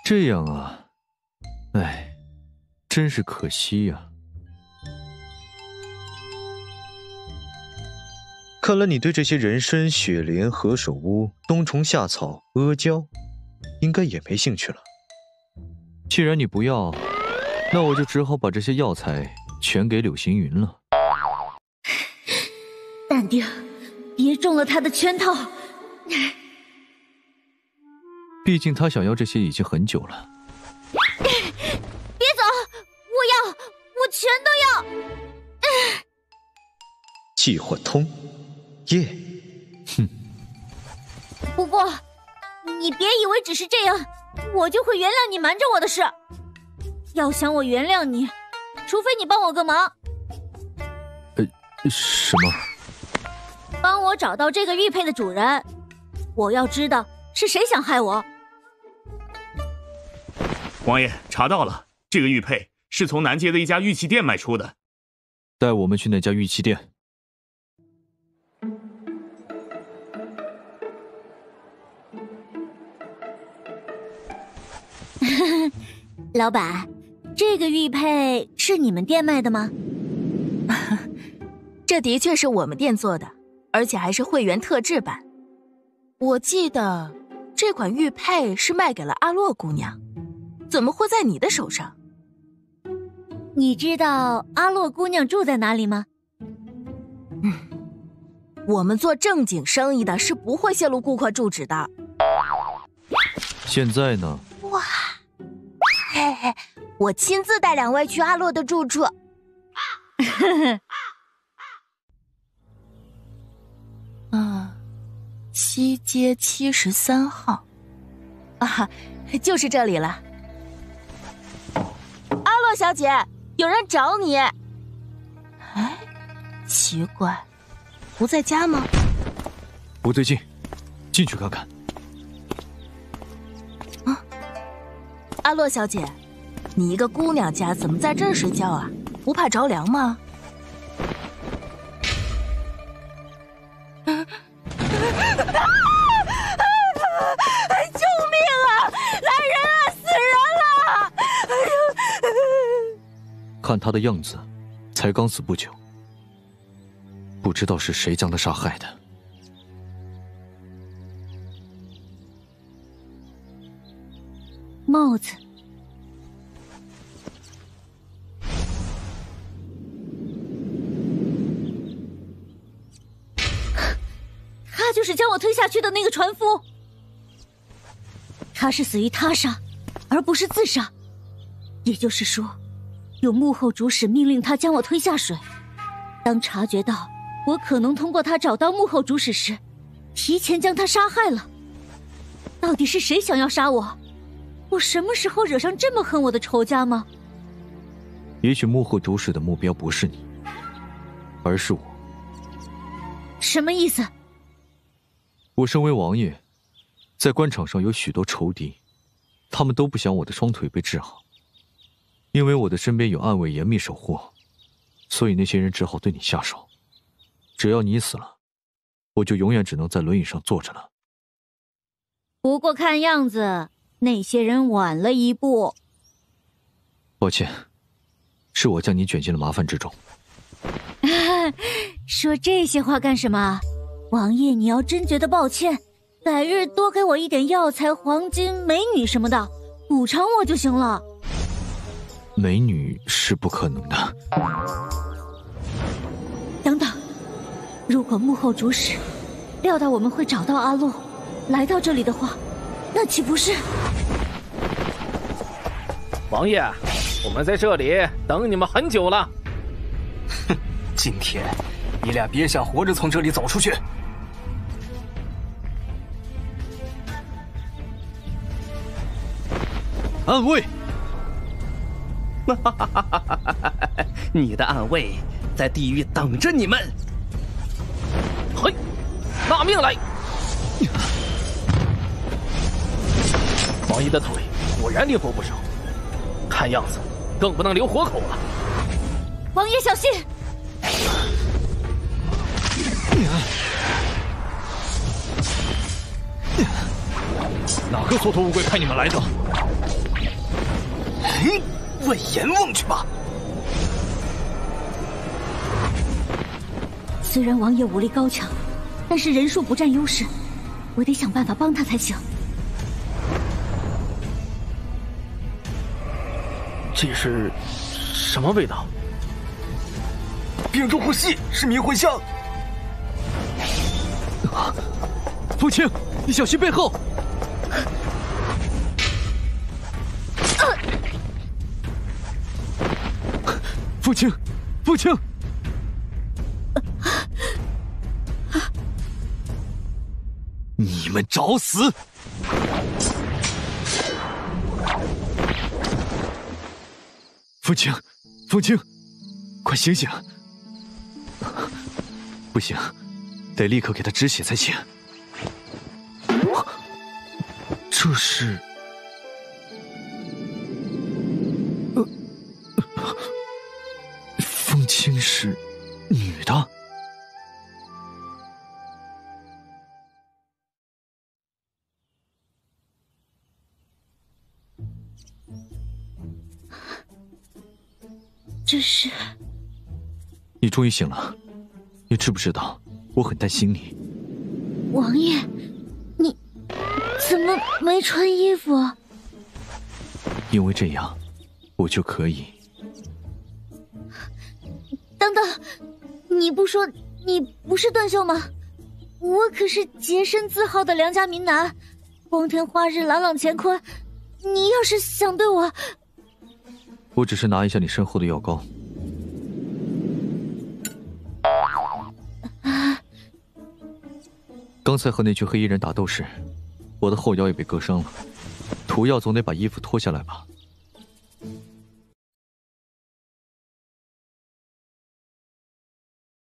这样啊，哎，真是可惜呀。看来你对这些人参、雪莲、何首乌、冬虫夏草、阿胶，应该也没兴趣了。既然你不要，那我就只好把这些药材全给柳行云了。 淡定，别中了他的圈套。 毕竟他想要这些已经很久了。 别走，我全都要。 计划通，耶！哼。 不过，你别以为只是这样，我就会原谅你瞒着我的事。要想我原谅你，除非你帮我个忙。 什么？ 帮我找到这个玉佩的主人，我要知道是谁想害我。 王爷，查到了，这个玉佩是从南街的一家玉器店卖出的。 带我们去那家玉器店。 老板，这个玉佩是你们店卖的吗？ 这的确是我们店做的，而且还是会员特制版。我记得这款玉佩是卖给了阿洛姑娘，怎么会在你的手上？ 你知道阿洛姑娘住在哪里吗？ 我们做正经生意的是不会泄露顾客住址的。 现在呢？ 哇，嘿嘿，我亲自带两位去阿洛的住处。西街73号。啊，就是这里了。阿洛小姐，有人找你。哎，奇怪，不在家吗？ 不对劲，进去看看。 阿洛小姐，你一个姑娘家怎么在这儿睡觉啊？不怕着凉吗？救命啊！来人啊！死人了！ 看他的样子，才刚死不久，不知道是谁将他杀害的。 帽子。他就是将我推下去的那个船夫。他是死于他杀，而不是自杀。也就是说，有幕后主使命令他将我推下水。当察觉到我可能通过他找到幕后主使时，提前将他杀害了。到底是谁想要杀我？我什么时候惹上这么恨我的仇家吗？ 也许幕后主使的目标不是你，而是我。 什么意思？ 我身为王爷，在官场上有许多仇敌，他们都不想我的双腿被治好。因为我的身边有暗卫严密守护，所以那些人只好对你下手。只要你死了，我就永远只能在轮椅上坐着了。 不过看样子那些人晚了一步。 抱歉，是我将你卷进了麻烦之中。 说这些话干什么？王爷，你要真觉得抱歉，改日多给我一点药材、黄金、美女什么的，补偿我就行了。 美女是不可能的。 等等，如果幕后主使料到我们会找到阿洛，来到这里的话，那岂不是…… 王爷，我们在这里等你们很久了。 哼，今天你俩别想活着从这里走出去。 暗卫， 你的暗卫在地狱等着你们。 嘿，拿命来！王爷的腿果然灵活不少，看样子更不能留活口了。 王爷小心！ 哪个缩头乌龟派你们来的？ 问阎王去吧。 虽然王爷武力高强，但是人数不占优势，我得想办法帮他才行。 这是什么味道？ 屏住呼吸，是迷魂香。 父亲，你小心背后！父亲，父亲！你们找死！父亲，父亲，快醒醒！不行，得立刻给他止血才行。这是……风清是女的。 这是…… 你终于醒了，你知不知道我很担心你？ 王爷，你怎么没穿衣服？ 因为这样，我就可以。 等等，你不说你不是段秀吗？我可是洁身自好的良家民男，光天化日，朗朗乾坤。你要是想对我…… 我只是拿一下你身后的药膏。刚才和那群黑衣人打斗时，我的后腰也被割伤了，涂药总得把衣服脱下来吧。